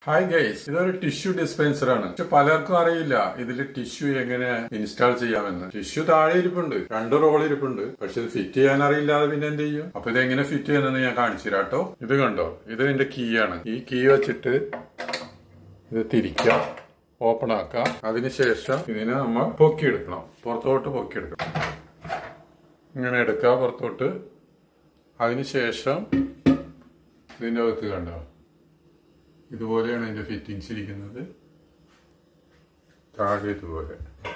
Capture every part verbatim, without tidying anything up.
Hi guys, this is a tissue dispenser. പലർക്കും അറിയില്ല ഇതിൽ ടിഷ്യൂ എങ്ങനെ ഇൻസ്റ്റാൾ ചെയ്യാമെന്ന്. ടിഷ്യൂ താഴെ ഇരിപ്പുണ്ട്, രണ്ട് റോൾ ഇരിപ്പുണ്ട്. പക്ഷെ ഇത് ഫിറ്റ് ചെയ്യാൻ അറിയില്ലാതെ പിന്നെ എന്ത് ചെയ്യും? അപ്പൊ ഇത് എങ്ങനെ ഫിറ്റ് ചെയ്യുന്നത് ഞാൻ കാണിച്ചു തരാം കേട്ടോ. ഇത് കണ്ടോ, ഇത് ഇതിന്റെ കീ ആണ്. ഈ കീ വെച്ചിട്ട് ഇത് തിരിക്കാം, ഓപ്പൺ ആക്കാം. അതിനുശേഷം ഇതിനെ നമ്മൾ പൊക്കിയെടുക്കണം, പുറത്തോട്ട് പൊക്കിയെടുക്കണം. ഇങ്ങനെ എടുക്കുക പുറത്തോട്ട്. അതിനുശേഷം ഇതിന്റെ അകത്ത് കണ്ടോ, ഇതുപോലെയാണ് ഇതിന്റെ ഫിറ്റിംഗ്സ് ഇരിക്കുന്നത്. താഴെ ഇതുപോലെ.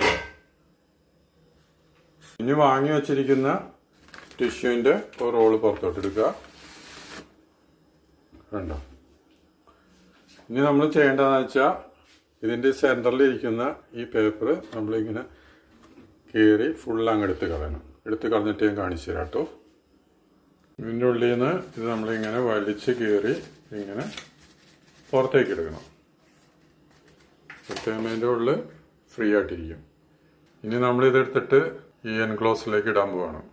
ഇനി വാങ്ങി വെച്ചിരിക്കുന്ന ടിഷ്യൂവിന്റെ ഒരു റോള് പുറത്തോട്ട് എടുക്കുക. കണ്ടോ, ഇനി നമ്മൾ ചെയ്യേണ്ടതെന്ന് വെച്ചാൽ ഇതിന്റെ സെന്ററിൽ ഇരിക്കുന്ന ഈ പേപ്പർ നമ്മളിങ്ങനെ കീറി ഫുൾ അങ്ങ് എടുത്ത് കളയണം. എടുത്ത് കളഞ്ഞിട്ട് ഞാൻ കാണിച്ചു തരാം കേട്ടോ. ഇതിൻ്റെ ഉള്ളിൽ നിന്ന് ഇത് നമ്മളിങ്ങനെ വലിച്ച് കീറി ഇങ്ങനെ പുറത്തേക്ക് എടുക്കണം. പുറത്തേമേൻ്റെ ഉള്ളിൽ ഫ്രീ ആയിട്ടിരിക്കും. ഇനി നമ്മളിതെടുത്തിട്ട് ഈ എൻക്ലോസിലേക്ക് ഇടാൻ പോവാണ്.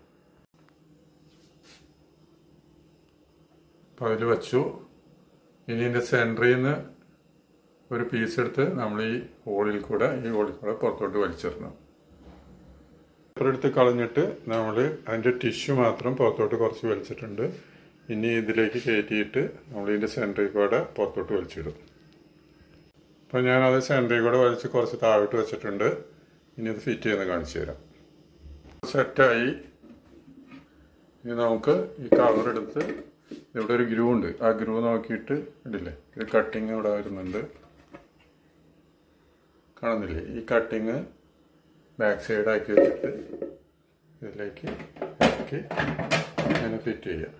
അപ്പം അതിൽ വച്ചു. ഇനി ഇതിൻ്റെ സെൻറ്ററിൽ നിന്ന് ഒരു പീസ് എടുത്ത് നമ്മൾ ഈ ഹോളിൽ കൂടെ ഈ ഹോളിൽ കൂടെ പുറത്തോട്ട് വലിച്ചിടണം. പേപ്പർ എടുത്ത് കളഞ്ഞിട്ട് നമ്മൾ അതിൻ്റെ ടിഷ്യൂ മാത്രം പുറത്തോട്ട് കുറച്ച് വലിച്ചിട്ടുണ്ട്. ഇനി ഇതിലേക്ക് കയറ്റിയിട്ട് നമ്മൾ ഇതിൻ്റെ സെൻറ്ററിൽ കൂടെ പുറത്തോട്ട് വലിച്ചിടും. അപ്പം ഞാനത് സെൻറ്ററിൽ കൂടെ വലിച്ച് കുറച്ച് താഴോട്ട് വെച്ചിട്ടുണ്ട്. ഇനി ഇത് ഫിറ്റ് ചെയ്യുന്ന കാണിച്ചു തരാം. സെറ്റായി. ഇനി നമുക്ക് ഈ കവർ എടുത്ത് ഇവിടെ ഒരു ഗ്രൂ ഉണ്ട്, ആ ഗ്രൂ നോക്കിയിട്ട് ഇടില്ലേ, ഇത് കട്ടിങ് ഇവിടെ വരുന്നുണ്ട്, കാണുന്നില്ലേ? ഈ കട്ടിങ് ബാക്ക് സൈഡ് ആക്കി വെച്ചിട്ട് ഇതിലേക്ക് ഇറക്കി ഇങ്ങനെ ഫിറ്റ് ചെയ്യാം.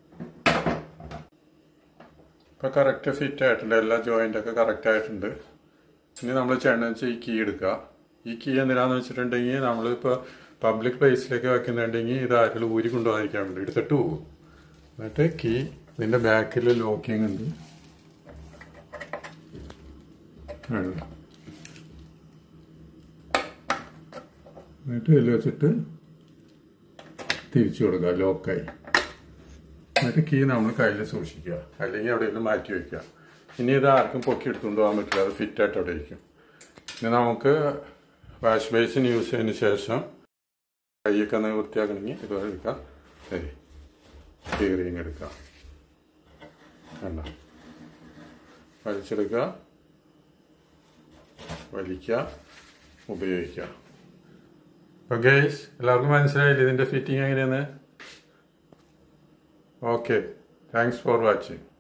ഇപ്പം കറക്റ്റ് ഫിറ്റ് ആയിട്ടുണ്ട്, എല്ലാ ജോയിൻ്റൊക്കെ കറക്റ്റ് ആയിട്ടുണ്ട്. ഇനി നമ്മൾ ചെയ്യണമെന്ന് വെച്ചാൽ ഈ കീ എടുക്കുക. ഈ കീ എന്തിനാന്ന് വെച്ചിട്ടുണ്ടെങ്കിൽ നമ്മളിപ്പോൾ പബ്ലിക് പ്ലേസിലേക്ക് വെക്കുന്നുണ്ടെങ്കിൽ ഇത് ആരെങ്കിലും ഊരി കൊണ്ടുപോകാതിരിക്കാൻ വേണ്ടി എടുത്തിട്ട് പോകും. എന്നിട്ട് കീ ഇതിൻ്റെ ബാക്കിൽ ലോക്കിങ് ഉണ്ട്, എന്നിട്ട് ഇതിൽ വെച്ചിട്ട് തിരിച്ചു കൊടുക്കുക, ലോക്കായി. എന്നിട്ട് കീ നമ്മൾ കയ്യിൽ സൂക്ഷിക്കുക, അല്ലെങ്കിൽ എവിടെയെങ്കിലും മാറ്റി വയ്ക്കുക. ഇനി ഇത് ആർക്കും പൊക്കി എടുത്തുകൊണ്ട് പോകാൻ പറ്റില്ല, അത് ഫിറ്റായിട്ട് അവിടെ ഇരിക്കും. ഇനി നമുക്ക് വാഷ് ബേസിൻ യൂസ് ചെയ്തതിന് ശേഷം കൈയൊക്കെ ഒന്ന് വൃത്തിയാക്കണമെങ്കിൽ ഇത് എടുക്കാം. ശരി, കീറിങ് എടുക്കാം. വേണ്ട, വലിച്ചെടുക്കുക, വലിക്കുക, ഉപയോഗിക്കുക. അപ്പോൾ ഗൈസ്, എല്ലാവർക്കും മനസ്സിലായില്ലേ ഇതിൻ്റെ ഫിറ്റിംഗ് എങ്ങനെയാണ്? Okay, thanks for watching.